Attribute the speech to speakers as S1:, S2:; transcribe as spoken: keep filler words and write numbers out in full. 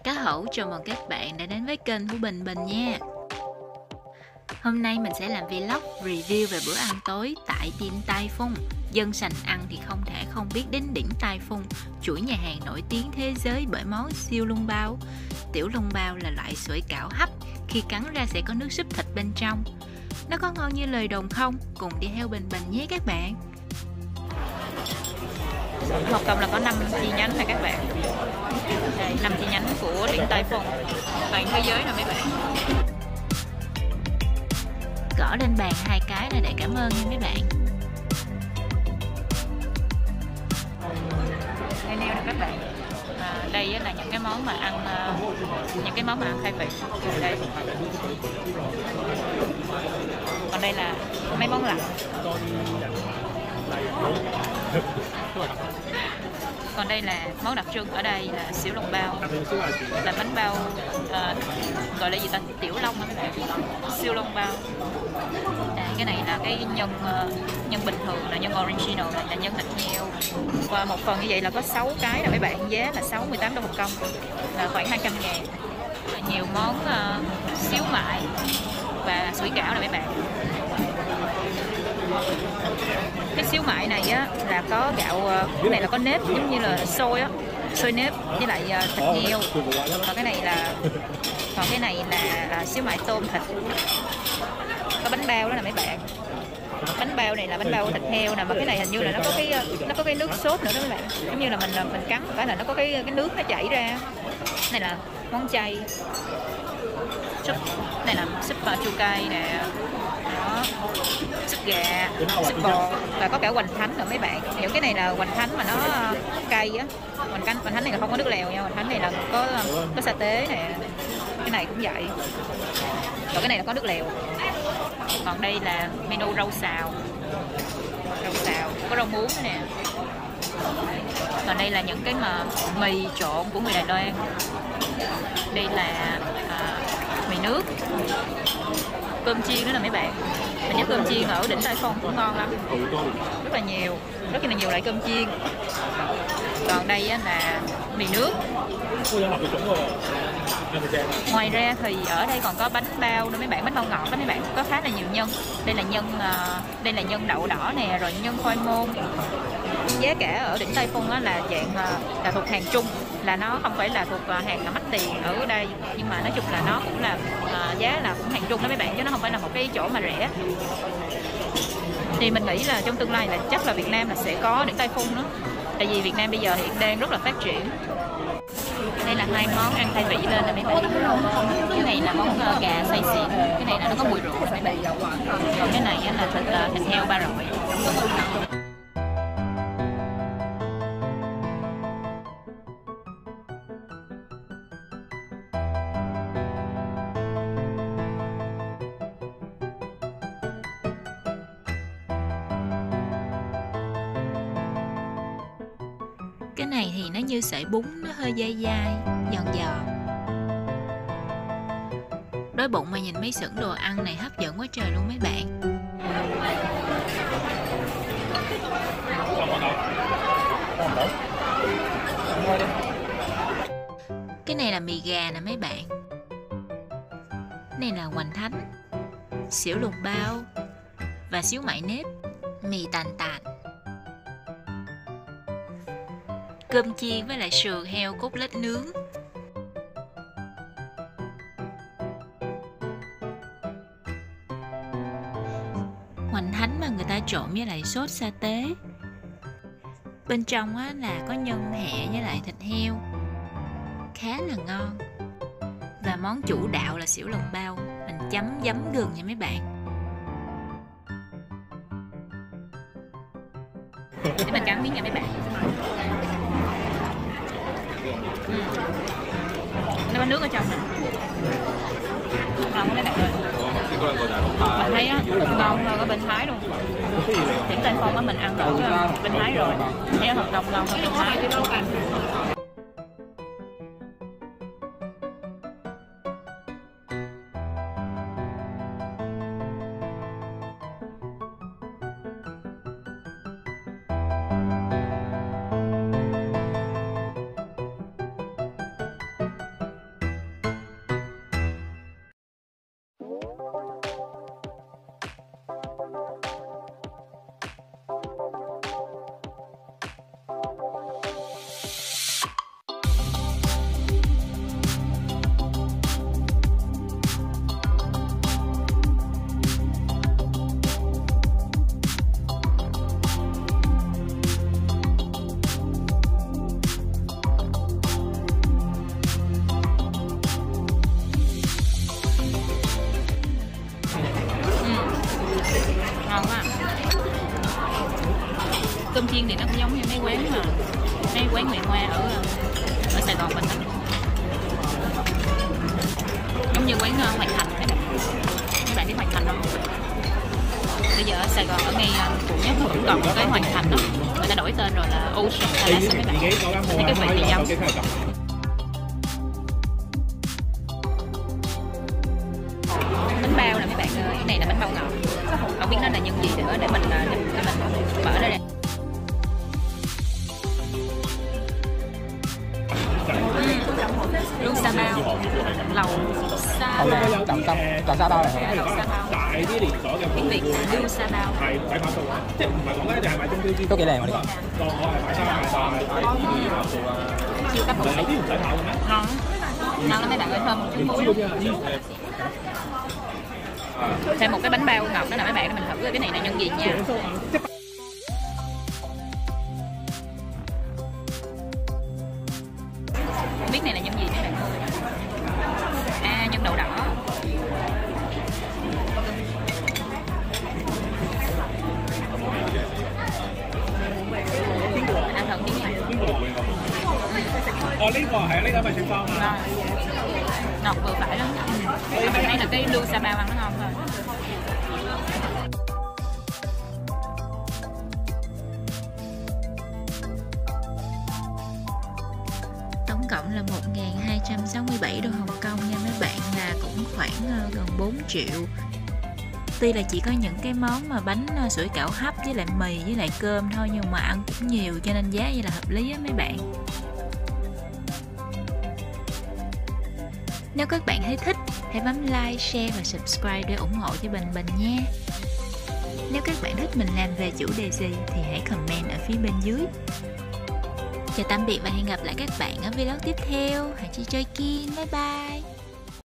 S1: Cá Hẩu chào mừng các bạn đã đến với kênh của Bình Bình nha. Hôm nay mình sẽ làm vlog review về bữa ăn tối tại tiệm Tai Phong. Dân sành ăn thì không thể không biết đến đỉnh Tai Phong, chuỗi nhà hàng nổi tiếng thế giới bởi món siêu lông bao. Tiểu lông bao là loại sủi cảo hấp, khi cắn ra sẽ có nước súp thịt bên trong. Nó có ngon như lời đồn không? Cùng đi theo Bình Bình nhé các bạn. Một cộng là có năm chi nhánh này các bạn. Đây, năm chi nhánh của đỉnh Tai Phong toàn thế giới nè mấy bạn. Gõ lên bàn hai cái là để cảm ơn nha mấy bạn. Đây nè các bạn. À, đây là những cái món mà ăn uh, những cái món mà ăn khai vị. Đây. Còn đây là mấy món lạnh. Còn đây là món đặc trưng ở đây là xỉu lòng bao, là bánh bao uh, gọi là gì ta, tiểu long á các bạn, siêu long bao. Đây, cái này là cái nhân uh, nhân bình thường là nhân original, này là nhân thịt heo. Và một phần như vậy là có sáu cái là mấy bạn, giá là sáu mươi tám đồng một công, là khoảng hai trăm ngàn. Nhiều món uh, xíu mại và sủi cảo là mấy bạn. Cái xíu mại này á là có gạo, cái này là có nếp giống như là xôi á, xôi nếp với lại thịt heo. Còn cái này là còn cái này là, là xíu mại tôm thịt. Có bánh bao đó là mấy bạn. Bánh bao này là bánh bao thịt heo nè, mà cái này hình như là nó có cái nó có cái nước sốt nữa đó mấy bạn. Giống như là mình mình cắn phải là nó có cái cái nước nó chảy ra. Này là món chay. Súp này là súp chua cay nè. Đó. Súp gà, súp bò và có cả hoành thánh nữa mấy bạn. Những cái này là hoành thánh mà nó cay á. Hoành thánh hoành thánh này là không có nước lèo nha. Hoành thánh này là có có sa tế nè. Cái này cũng vậy. Còn cái này là có nước lèo. Còn đây là menu rau xào. Rau xào, có rau muống nè. Còn đây là những cái mà mì trộn của người Đài Loan. Đây là à, mì nước. Cơm chiên nữa là mấy bạn. Mình nhớ cơm chiên ở đỉnh Tai Phong cũng ngon lắm, rất là nhiều, rất là nhiều loại cơm chiên. Còn đây á là mì nước. Ngoài ra thì ở đây còn có bánh bao nữa mấy bạn, bánh bao ngọt đó mấy bạn, có khá là nhiều nhân. Đây là nhân uh, đây là nhân đậu đỏ nè, rồi nhân khoai môn. Giá cả ở đỉnh Tai Phong á là dạng uh, là thuộc hàng Trung, là nó không phải là thuộc uh, hàng mắc tiền ở đây, nhưng mà nói chung là nó cũng là uh, giá là cũng hàng Trung đó mấy bạn, chứ nó không phải là một cái chỗ mà rẻ. Thì mình nghĩ là trong tương lai là chắc là Việt Nam là sẽ có đỉnh Tai Phong nữa, tại vì Việt Nam bây giờ hiện đang rất là phát triển. Đây là hai món ăn khai vị lên là mấy bạn. Cái này là món uh, gà xay xịn, cái này là nó có mùi rượu mấy bạn. Còn cái này là thịt uh, thịt heo ba rọi. Cái này thì nó như sợi bún, nó hơi dai dai, giòn giòn. Đói bụng mà nhìn mấy xưởng đồ ăn này hấp dẫn quá trời luôn mấy bạn. Cái này là mì gà nè mấy bạn. Cái này là hoành thánh, xỉu lùng bao và xíu mại nếp, mì tàn tàn. Cơm chiên với lại sườn heo cốt lết nướng. Hoành thánh mà người ta trộn với lại sốt sa tế. Bên trong á là có nhân hẹ với lại thịt heo, khá là ngon. Và món chủ đạo là xỉu lòng bao, mình chấm giấm gừng nha mấy bạn. Để mình cắn miếng nha mấy bạn. Ừ. Nó có nước ở trong nè, ngon quá mấy bạn ơi. Mình thấy á ngon hơn ở bên Thái luôn. Đỉnh Tai Phong á mình ăn ở bên Thái rồi, thấy thật ngon ngon hơn bên Thái. cơm chiên thì nó cũng giống như mấy quán mà mấy quán người Hoa ở ở Sài Gòn mình đó. Giống như quán uh, Hoàng Thành các bạn. Các bạn biết Hoàng Thành không? Bây giờ ở Sài Gòn ở ngay uh, quận Nhất cũng còn một cái Hoàng Thành đó, người ta đổi tên rồi là Ocean Palace các bạn. Thấy cái vị thì giống. Bánh bao nè mấy bạn ơi, cái này là bánh bao ngọt. Không biết nó là nhân gì nữa để mình để mình mở ra đây. Lu sa bao, lẩu sa bao.
S2: Lẩu sa bao này.
S1: Lẩu sa bao. Tiếng Việt là lu sa bao.
S2: Cóกี่แรงmà đi?
S1: Chưa cấp một. Ngon. Ngon lắm mấy bạn ơi, thơm một chút muối. Thêm một cái bánh bao ngọt đó nè mấy bạn, để mình thử cái này là nhân gì nha. Không biết này là nhân gì mấy bạn ơi. À, nhân đậu đỏ. Ăn thử miếng này.
S3: Ờ, cái này係呢個咪食飯
S1: à? Ngọt vừa phải lắm. Mình thấy là cái lu sa bao ăn nó ngon thôi. Tổng cộng là một nghìn hai trăm sáu mươi bảy đô Hồng Kông nha mấy bạn, là cũng khoảng gần bốn triệu. Tuy là chỉ có những cái món mà bánh sủi cảo hấp với lại mì với lại cơm thôi, nhưng mà ăn cũng nhiều cho nên giá vậy là hợp lý á mấy bạn. Nếu các bạn thấy thích, hãy bấm like, share và subscribe để ủng hộ cho Bình Bình nha. Nếu các bạn thích mình làm về chủ đề gì thì hãy comment ở phía bên dưới. Chào tạm biệt và hẹn gặp lại các bạn ở vlog tiếp theo. Hãy chơi chơi kiên, bye bye.